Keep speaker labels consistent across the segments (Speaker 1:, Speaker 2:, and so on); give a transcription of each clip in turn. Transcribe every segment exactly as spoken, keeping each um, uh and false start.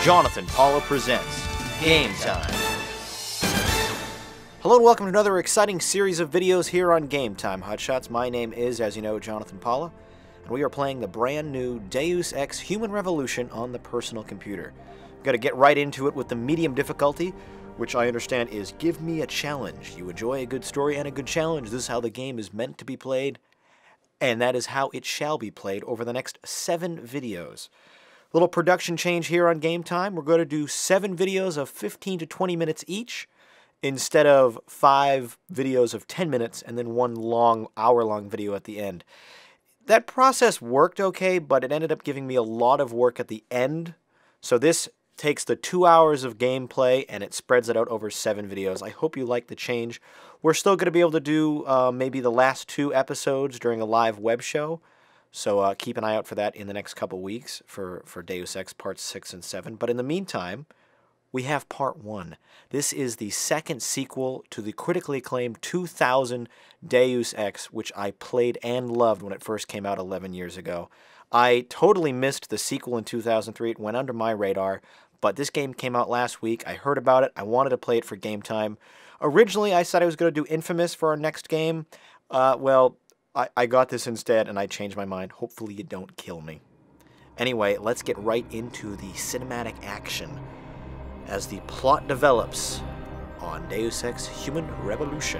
Speaker 1: Jonathan Paula presents Game Time. Hello and welcome to another exciting series of videos here on Game Time Hotshots. My name is, as you know, Jonathan Paula, and we are playing the brand new Deus Ex Human Revolution on the personal computer. We've got to get right into it with the medium difficulty, which I understand is give me a challenge. You enjoy a good story and a good challenge. This is how the game is meant to be played, and that is how it shall be played over the next seven videos. Little production change here on Game Time. We're going to do seven videos of fifteen to twenty minutes each instead of five videos of ten minutes and then one long, hour-long video at the end. That process worked okay, but it ended up giving me a lot of work at the end. So this takes the two hours of gameplay and it spreads it out over seven videos. I hope you like the change. We're still going to be able to do uh, maybe the last two episodes during a live web show. So uh, keep an eye out for that in the next couple weeks for, for Deus Ex Parts six and seven. But in the meantime, we have Part one. This is the second sequel to the critically acclaimed two thousand Deus Ex, which I played and loved when it first came out eleven years ago. I totally missed the sequel in two thousand three. It went under my radar, but this game came out last week. I heard about it. I wanted to play it for Game Time. Originally, I said I was going to do Infamous for our next game. Uh, well, I, I got this instead, and I changed my mind. Hopefully you don't kill me. Anyway, let's get right into the cinematic action as the plot develops on Deus Ex Human Revolution.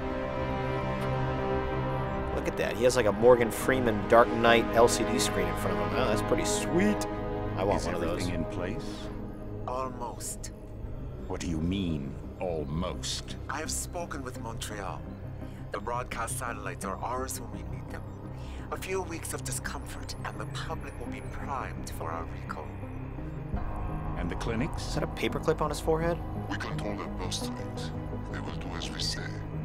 Speaker 1: Look at that. He has like a Morgan Freeman Dark Knight L C D screen in front of him. Oh, that's pretty sweet. I want
Speaker 2: Is
Speaker 1: one of those.
Speaker 2: Is everything in place?
Speaker 3: Almost.
Speaker 2: What do you mean, almost?
Speaker 3: I have spoken with Montreal. The broadcast satellites are ours when we need them. A few weeks of discomfort, and the public will be primed for our recall.
Speaker 2: And the clinics?
Speaker 1: Is that a paperclip on his forehead?
Speaker 4: We control their postings. They will do as we say.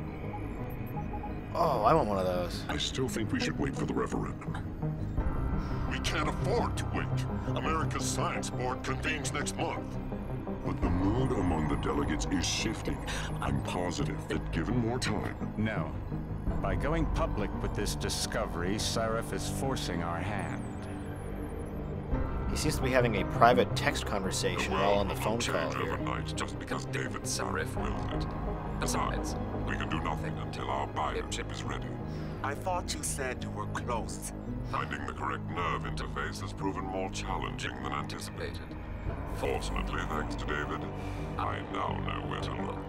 Speaker 1: Oh, I want one of those.
Speaker 4: I still think we should wait for the referendum. We can't afford to wait. America's Science Board convenes next month. But the mood among the delegates is shifting. I'm positive that given more time...
Speaker 2: No. By going public with this discovery, Sarif is forcing our hand.
Speaker 1: He seems to be having a private text conversation while on the phone call here.
Speaker 4: Overnight just because David Sarif willed it. Besides, we can do nothing until our biochip is ready.
Speaker 3: I thought you said you were close.
Speaker 4: Finding the correct nerve interface has proven more challenging than anticipated. Fortunately, thanks to David, I now know where to look.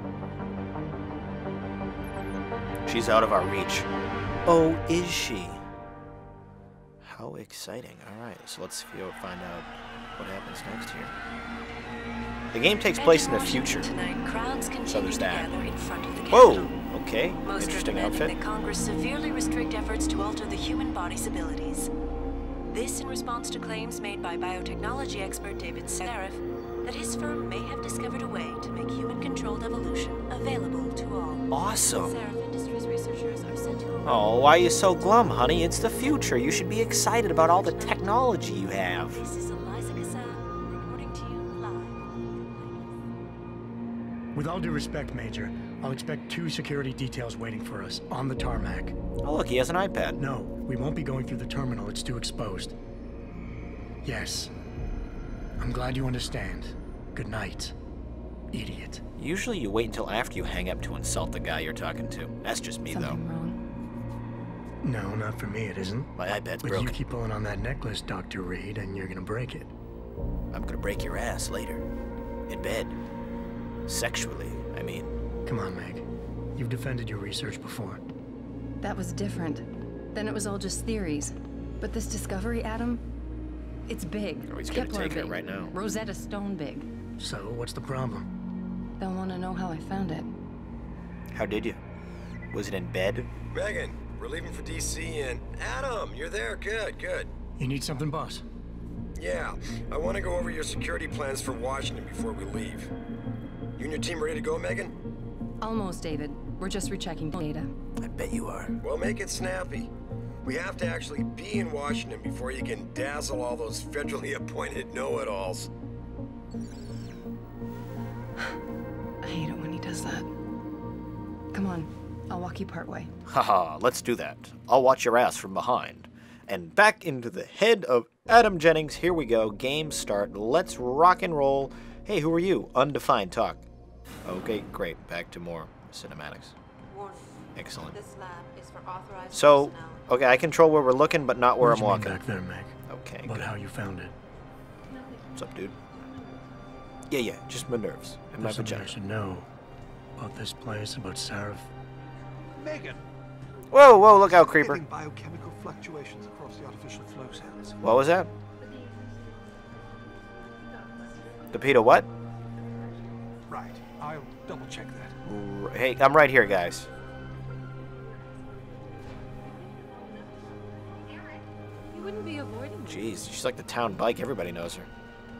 Speaker 1: She's out of our reach. Oh, is she? How exciting. Alright, so let's find out what happens next here. The game takes place in the future. So there's that. Whoa! Okay, interesting outfit.
Speaker 5: That Congress severely restrict efforts to alter the human body's abilities. This in response to claims made by biotechnology expert David Sarif that his firm may have discovered a way to make human-controlled evolution available to all.
Speaker 1: Awesome.
Speaker 5: Sarif Industries researchers are sent to...
Speaker 1: Oh, why are you so glum, honey? It's the future. You should be excited about all the technology you have.
Speaker 5: This is Eliza Kassan, reporting to you live.
Speaker 6: With all due respect, Major, I'll expect two security details waiting for us on the tarmac.
Speaker 1: Oh, look, he has an iPad.
Speaker 6: No, we won't be going through the terminal. It's too exposed. Yes. I'm glad you understand. Good night, idiot.
Speaker 1: Usually you wait until after you hang up to insult the guy you're talking to. That's just me,
Speaker 5: Something
Speaker 1: though.
Speaker 5: wrong?
Speaker 6: No, not for me, it isn't.
Speaker 1: My iPad's
Speaker 6: But
Speaker 1: broken.
Speaker 6: you keep pulling on that necklace, Doctor Reed, and you're gonna break it.
Speaker 1: I'm gonna break your ass later. In bed. Sexually, I mean.
Speaker 6: Come on, Meg. You've defended your research before.
Speaker 7: That was different. Then it was all just theories. But this discovery, Adam, it's big.
Speaker 1: Oh, he's gonna
Speaker 7: Kepler
Speaker 1: take it
Speaker 7: big.
Speaker 1: right now.
Speaker 7: Rosetta Stone big.
Speaker 6: So, what's the problem?
Speaker 7: They'll want to know how I found it.
Speaker 1: How did you? Was it in bed?
Speaker 8: Megan, we're leaving for D C and... Adam, you're there. Good, good.
Speaker 6: You need something, boss?
Speaker 8: Yeah, I want to go over your security plans for Washington before we leave. You and your team ready to go, Megan?
Speaker 7: Almost, David. We're just rechecking data.
Speaker 1: I bet you are.
Speaker 8: Well, make it snappy. We have to actually be in Washington before you can dazzle all those federally appointed know-it-alls.
Speaker 7: I hate it when he does that. Come on, I'll walk you part way.
Speaker 1: Haha, let's do that. I'll watch your ass from behind. And back into the head of Adam Jennings, here we go. Game start. Let's rock and roll. Hey, who are you? Undefined talk. Okay, great. Back to more cinematics. Excellent.
Speaker 5: This lab is for authorized
Speaker 1: So,
Speaker 5: personnel.
Speaker 1: okay, I control where we're looking, but not where
Speaker 6: What
Speaker 1: I'm
Speaker 6: do you mean
Speaker 1: walking.
Speaker 6: back there, Meg?
Speaker 1: Okay,
Speaker 6: About
Speaker 1: good.
Speaker 6: how you found it.
Speaker 1: What's up, dude? Yeah, yeah, just my nerves and my
Speaker 6: There's something I
Speaker 1: vagina.
Speaker 6: should know about this place, about Sarif.
Speaker 9: Megan,
Speaker 1: Whoa, whoa, look out, creeper.
Speaker 9: getting biochemical fluctuations across the artificial flow cells.
Speaker 1: What was that? The PETA what?
Speaker 9: Right, I'll double check that.
Speaker 1: R- Hey, I'm right here, guys.
Speaker 7: You wouldn't be avoiding me.
Speaker 1: Jeez, she's like the town bike. Everybody knows her.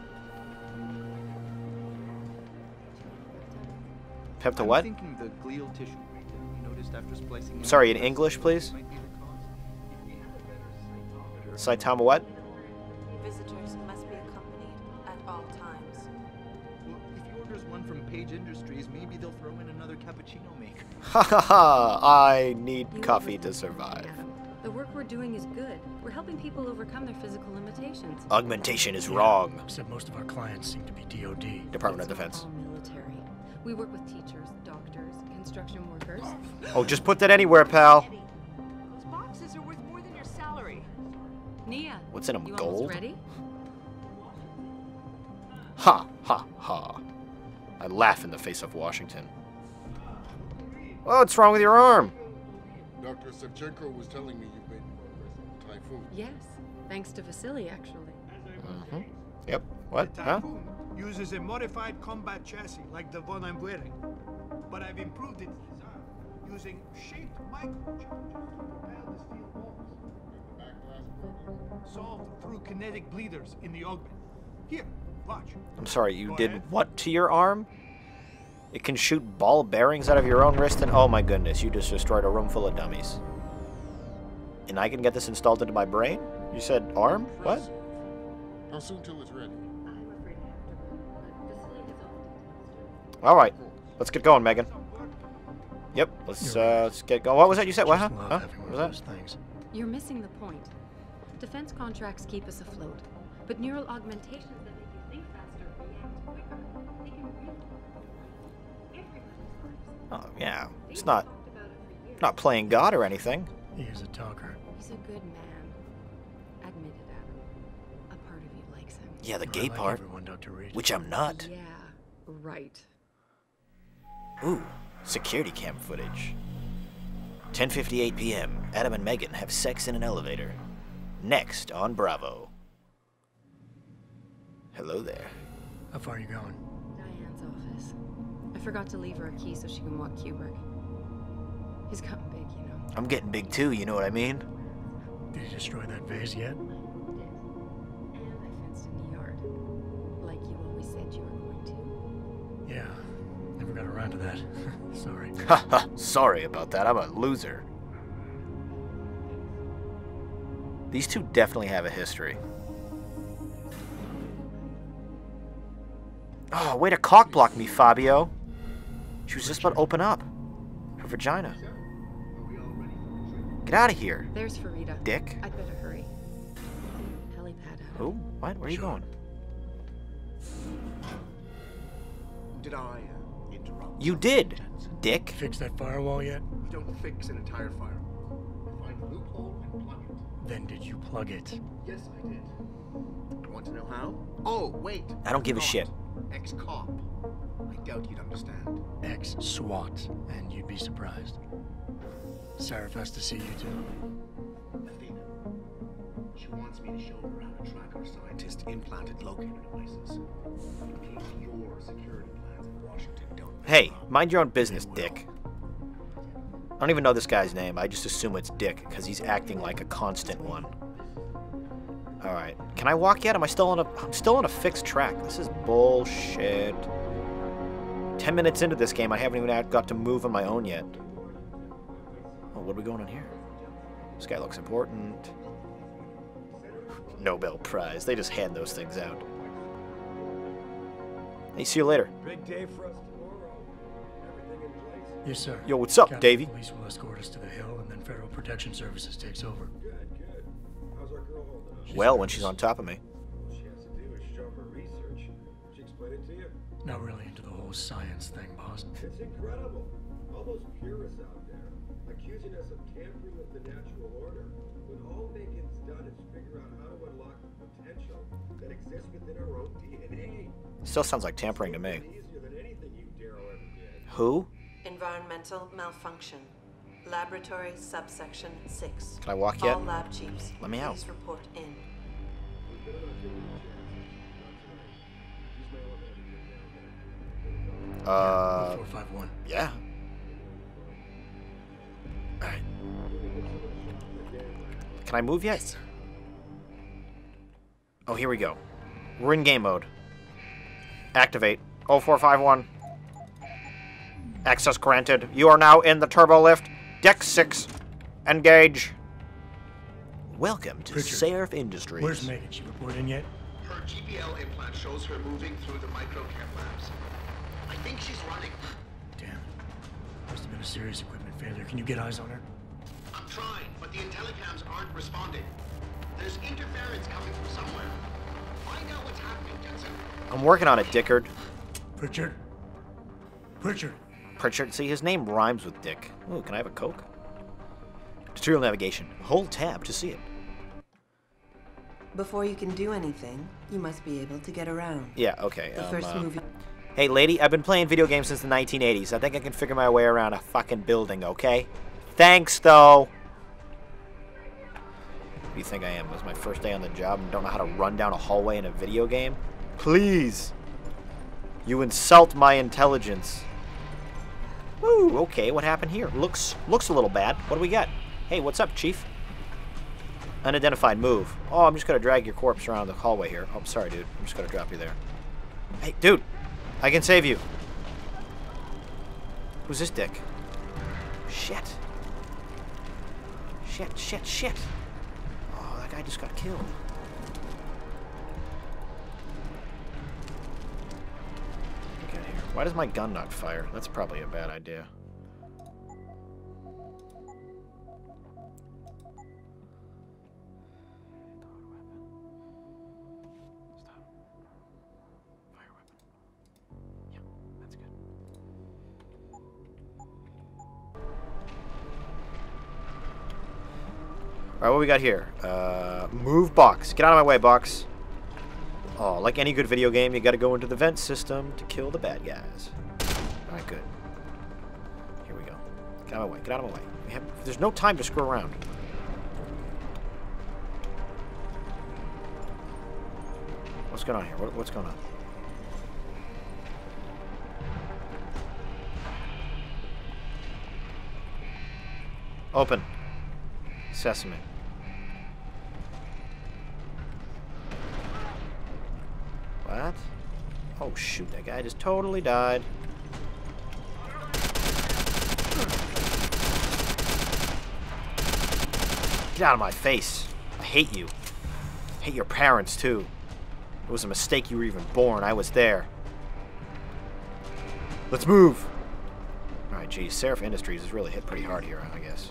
Speaker 1: Pep to what?
Speaker 10: I'm thinking the glial tissue rate that we noticed after splicing.
Speaker 1: Sorry, in English, please.
Speaker 10: might be the cause. If we had a better cytometer-
Speaker 1: Saitama what?
Speaker 5: Visitors must be accompanied at all times.
Speaker 10: Well, if he orders one from Page Industries, maybe they'll throw in another cappuccino maker.
Speaker 1: Ha ha ha! I need
Speaker 7: You
Speaker 1: coffee to
Speaker 7: overthink
Speaker 1: survive.
Speaker 7: everything, Adam. The work we're doing is good. We're helping people overcome their physical limitations.
Speaker 1: Augmentation is wrong.
Speaker 6: Except most of our clients seem to be D O D.
Speaker 1: Department of
Speaker 7: It's not
Speaker 1: Defense.
Speaker 7: all military. We work with teachers, doctors, construction workers.
Speaker 1: Oh, just put that anywhere, pal.
Speaker 5: Those boxes are worth more than your salary.
Speaker 7: Nia,
Speaker 1: What's in them?
Speaker 7: you
Speaker 1: Gold?
Speaker 7: almost ready?
Speaker 1: Ha ha ha! I laugh in the face of Washington. Oh, what's wrong with your arm?
Speaker 4: Doctor Sevchenko was telling me you've been typhoon.
Speaker 7: Yes, thanks to Vasily, actually.
Speaker 1: Mm-hmm. Yep. What?
Speaker 9: The
Speaker 1: Huh?
Speaker 9: Typhoon uses a modified combat chassis like the one I'm wearing. But I've improved its design using shaped microcharges to propel the steel balls. Solved through kinetic bleeders in the augment. Here, watch.
Speaker 1: I'm sorry, you
Speaker 9: Go
Speaker 1: did
Speaker 9: ahead.
Speaker 1: what to your arm? It can shoot ball bearings out of your own wrist, and oh my goodness, you just destroyed a room full of dummies. And I can get this installed into my brain? You said arm? What?
Speaker 4: How soon till it's ready?
Speaker 1: Alright, let's get going, Megan. Yep, let's, uh, let's get going. What was that you said? What, huh?
Speaker 6: Just love
Speaker 1: Huh?
Speaker 6: having
Speaker 1: What
Speaker 6: one
Speaker 1: was
Speaker 6: of
Speaker 1: that?
Speaker 6: those things.
Speaker 7: You're missing the point. Defense contracts keep us afloat, but neural augmentations that make you think faster, react quicker, they can really everybody's lives.
Speaker 1: Oh, yeah. It's
Speaker 7: They've
Speaker 1: not,
Speaker 7: talked about it for years.
Speaker 1: not playing God or anything.
Speaker 6: He is a talker.
Speaker 7: He's a good man. Admit it, Adam. A part of you likes him.
Speaker 1: Yeah, the
Speaker 6: I
Speaker 1: gay
Speaker 6: like
Speaker 1: part,
Speaker 6: everyone, Doctor Reed.
Speaker 1: which I'm not.
Speaker 7: Yeah, right.
Speaker 1: Ooh, security cam footage. ten fifty-eight p m Adam and Megan have sex in an elevator. Next on Bravo. Hello there.
Speaker 6: How far are you going?
Speaker 7: Diane's office. I forgot to leave her a key so she can walk Kubrick. He's gotten big, you know.
Speaker 1: I'm getting big too, you know what I mean?
Speaker 6: Did you destroy that vase yet?
Speaker 7: And I fenced in the yard. Like you always said you were going to.
Speaker 6: Yeah. Never got around to that. Sorry.
Speaker 1: Haha, sorry about that. I'm a loser. These two definitely have a history. Oh, way to cock block me, Fabio. She was just about to open up. Her vagina. Get out of here,
Speaker 7: There's Farida.
Speaker 1: dick.
Speaker 7: I'd better hurry. Helipad. Adam.
Speaker 1: Who? What? Where are you
Speaker 6: Sure.
Speaker 1: going?
Speaker 11: Did I uh, interrupt?
Speaker 1: You did, dick.
Speaker 6: Fix that firewall yet?
Speaker 11: You don't fix an entire firewall. You find a loophole and plug it.
Speaker 6: Then did you plug it?
Speaker 11: Yes, I did. You want to know how? Oh, wait.
Speaker 1: I don't give a
Speaker 11: Not.
Speaker 1: shit.
Speaker 11: Ex-cop. I doubt you'd understand.
Speaker 6: Ex-SWAT, and you'd be surprised. Sarif has to see you too.
Speaker 11: Athena. She wants me to show her how to track our scientist implanted locator devices. In case your security plans in Washington don't.
Speaker 1: Hey, mind your own business, dick. I don't even know this guy's name. I just assume it's Dick because he's acting like a constant one. All right, can I walk yet? Am I still on a? I'm still on a fixed track. This is bullshit. Ten minutes into this game, I haven't even got to move on my own yet. Oh, what are we going on here? This guy looks important. Nobel Prize. They just hand those things out. Hey, see you later.
Speaker 8: Big day for us tomorrow. Everything in place?
Speaker 6: Yes, sir.
Speaker 1: Yo, what's up,
Speaker 6: Captain
Speaker 1: Davey?
Speaker 6: Police will escort us to the hill, and then Federal Protection Services takes over.
Speaker 8: Good, good. How's our girl holding up?
Speaker 1: Well, when she's on top of me.
Speaker 8: All she has to do is show her research. She explain it to you.
Speaker 6: Not really into the whole science thing, boss.
Speaker 8: It's incredible. All those purists out there accusing us of tampering with the natural order, when all Megan's done is figure out how to unlock the potential that exists within our own D N A.
Speaker 1: Still sounds like tampering to me.
Speaker 8: Easier than anything you Darrow ever did.
Speaker 1: Who?
Speaker 5: Environmental malfunction. Laboratory subsection six.
Speaker 1: Can I walk yet?
Speaker 5: All lab chiefs.
Speaker 1: Let me out.
Speaker 5: Please report in.
Speaker 1: Uh,
Speaker 6: four five one.
Speaker 1: Yeah. Alright. Can I move yet? Oh, here we go. We're in game mode. Activate. oh four five one. Access granted. You are now in the turbo lift. Deck six. Engage. Welcome to
Speaker 6: Richard,
Speaker 1: Seraph Industries.
Speaker 6: Where's Megan? She reported in yet?
Speaker 11: Her G P L implant shows her moving through the microchem labs. I think she's running.
Speaker 6: Damn. Must have been a serious equipment failure. Can you get eyes on her?
Speaker 11: I'm trying, but the intellicams aren't responding. There's interference coming from somewhere. Find out what's happening, Jensen.
Speaker 1: I'm working on it, Dickard.
Speaker 6: Pritchard? Pritchard?
Speaker 1: Pritchard. See, his name rhymes with Dick. Ooh, can I have a Coke? Tutorial navigation. Hold tab to see it.
Speaker 5: Before you can do anything, you must be able to get around.
Speaker 1: Yeah, okay.
Speaker 5: The
Speaker 1: um,
Speaker 5: first
Speaker 1: uh,
Speaker 5: movie.
Speaker 1: Hey, lady, I've been playing video games since the nineteen eighties. I think I can figure my way around a fucking building, okay? Thanks, though. What do you think I am? This is my first day on the job and don't know how to run down a hallway in a video game? Please. You insult my intelligence. Woo, okay, what happened here? Looks looks a little bad. What do we got? Hey, what's up, Chief? Unidentified move. Oh, I'm just gonna drag your corpse around the hallway here. Oh, sorry, dude. I'm just gonna drop you there. Hey, dude! I can save you. Who's this dick? Shit. Shit, shit, shit. Oh, that guy just got killed. Get here. Why does my gun not fire? That's probably a bad idea. Alright, what we got here? Uh, move box. Get out of my way, box. Oh, like any good video game, you gotta go into the vent system to kill the bad guys. Alright, good. Here we go. Get out of my way. Get out of my way. We have, there's no time to screw around. What's going on here? What, what's going on? Open. Sesame. What? Oh shoot, that guy just totally died. Get out of my face. I hate you. I hate your parents too. It was a mistake you were even born. I was there. Let's move. Alright, geez, Seraph Industries is really hit pretty hard here, I guess.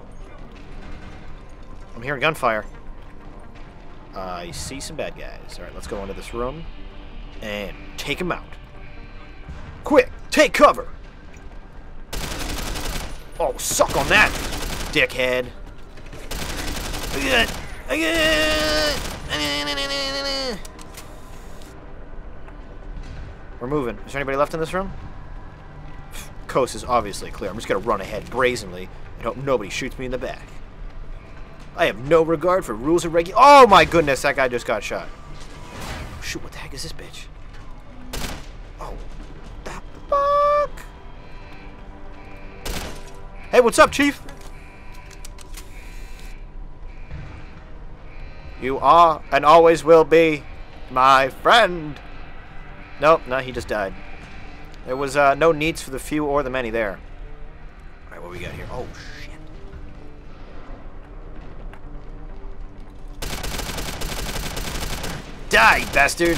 Speaker 1: I'm hearing gunfire. Uh, I see some bad guys. Alright, let's go into this room and take them out. Quick, take cover! Oh, suck on that, dickhead. We're moving. Is there anybody left in this room? Coast is obviously clear. I'm just gonna run ahead brazenly and hope nobody shoots me in the back. I have no regard for rules and regu- Oh my goodness, that guy just got shot. Shoot, what the heck is this bitch? Oh, the fuck? Hey, what's up, Chief? You are and always will be my friend. Nope, no, he just died. There was uh, no needs for the few or the many there. Alright, what we got here? Oh, shit. Die, bastard!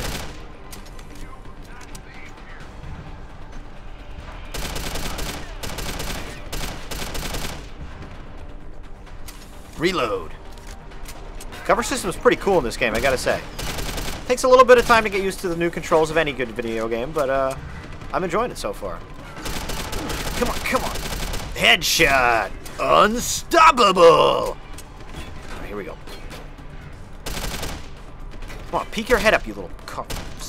Speaker 1: Reload. Cover system is pretty cool in this game, I gotta say. Takes a little bit of time to get used to the new controls of any good video game, but uh, I'm enjoying it so far. Come on, come on. Headshot! Unstoppable! All right, here we go. Come on, peek your head up, you little cock.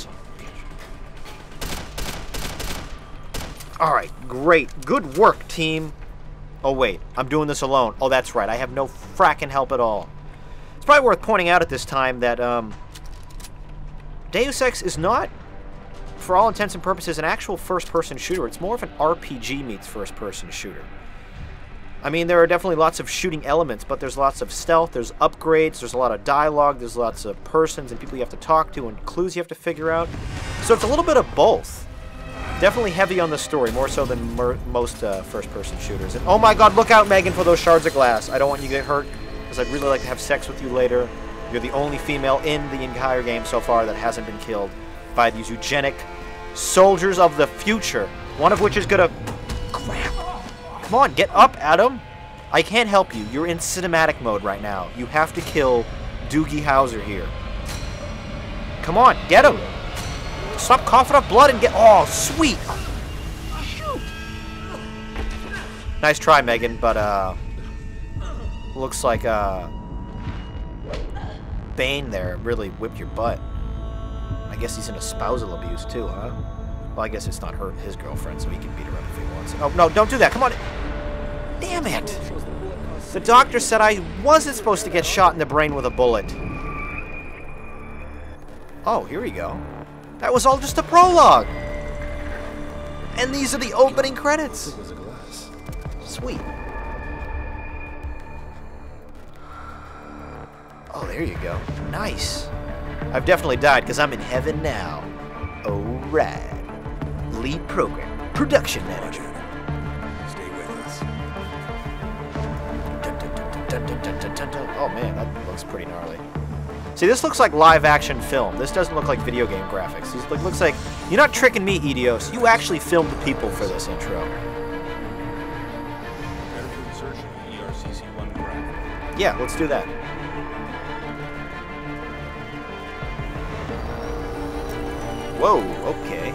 Speaker 1: Alright, great. Good work, team. Oh, wait. I'm doing this alone. Oh, that's right. I have no fracking help at all. It's probably worth pointing out at this time that um, Deus Ex is not, for all intents and purposes, an actual first-person shooter. It's more of an R P G meets first-person shooter. I mean, there are definitely lots of shooting elements, but there's lots of stealth, there's upgrades, there's a lot of dialogue, there's lots of persons and people you have to talk to and clues you have to figure out. So it's a little bit of both. Definitely heavy on the story, more so than mer most uh, first-person shooters. And oh my god, look out, Megan, for those shards of glass. I don't want you to get hurt, because I'd really like to have sex with you later. You're the only female in the entire game so far that hasn't been killed by these eugenic soldiers of the future. One of which is gonna... Crap. Come on, get up, Adam. I can't help you. You're in cinematic mode right now. You have to kill Doogie Howser here. Come on, get him. Stop coughing up blood and get... Oh, sweet. Shoot. Nice try, Megan, but, uh... looks like, uh... Bane there really whipped your butt. I guess he's into spousal abuse, too, huh? Well, I guess it's not her, his girlfriend, so he can beat her up if he wants. Oh, no, don't do that. Come on. Damn it. The doctor said I wasn't supposed to get shot in the brain with a bullet. Oh, here we go. That was all just a prologue. And these are the opening credits. Sweet. Oh, there you go. Nice. I've definitely died because I'm in heaven now. Alright. Lead program. Production manager.
Speaker 11: Stay with us.
Speaker 1: Dun, dun, dun, dun, dun, dun, dun, dun, dun. Oh man, that looks pretty gnarly. See, this looks like live-action film. This doesn't look like video game graphics. This look, looks like... You're not tricking me, Edios. You actually filmed the people for this intro. Yeah, let's do that. Whoa, okay.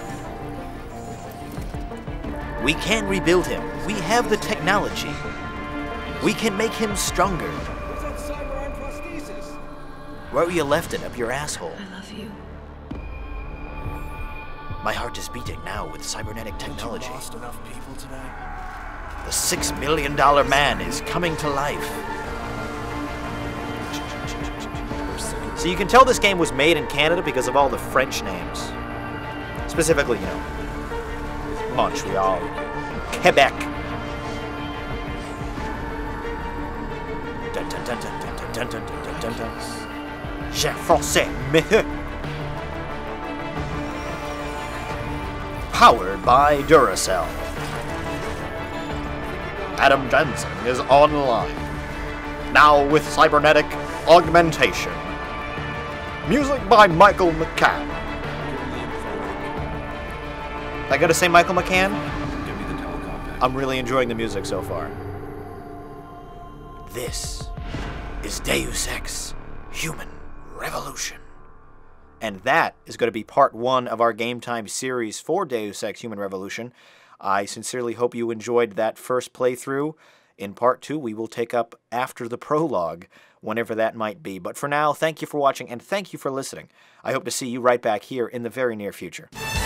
Speaker 1: We can rebuild him. We have the technology. We can make him stronger. Where you left it up your asshole?
Speaker 5: I love you.
Speaker 1: My heart is beating now with cybernetic technology.
Speaker 11: You lost enough people today?
Speaker 1: The six million dollar man is coming to life. So you can tell this game was made in Canada because of all the French names. Specifically, you know, Montreal, Quebec. Dun dun dun dun dun dun dun dun dun dun. J'ai français, mais... Powered by Duracell. Adam Jensen is online. Now with cybernetic augmentation. Music by Michael McCann. I gotta say Michael McCann? I'm really enjoying the music so far. This is Deus Ex Human Revolution. And that is going to be part one of our Game Time series for Deus Ex Human Revolution. I sincerely hope you enjoyed that first playthrough. In part two, we will take up after the prologue, whenever that might be. But for now, thank you for watching, and thank you for listening. I hope to see you right back here in the very near future.